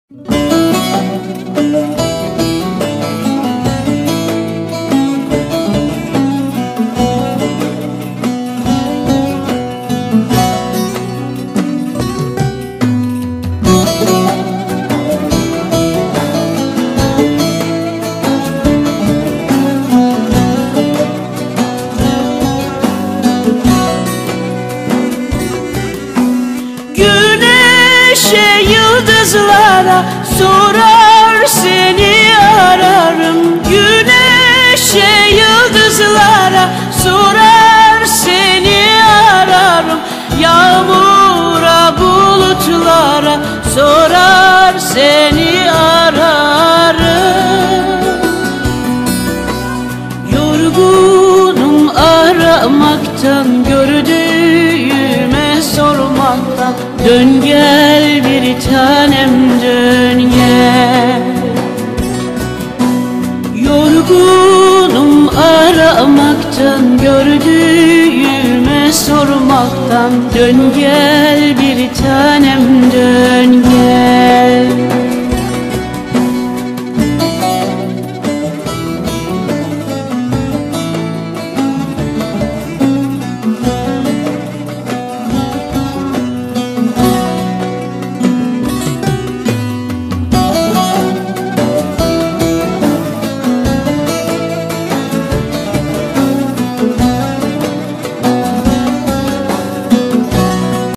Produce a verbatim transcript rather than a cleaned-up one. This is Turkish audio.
Güneşe, yıldızlara sorar seni ararım. Güneşe, yıldızlara sorar seni ararım. Yağmura, bulutlara sorar seni ararım. Yorgunum aramaktan, gördüğüme sormaktan. Dön gel bir tanem, dön gel. Yorgunum aramaktan, gördüğüme sormaktan. Dön gel bir tanem, dön gel.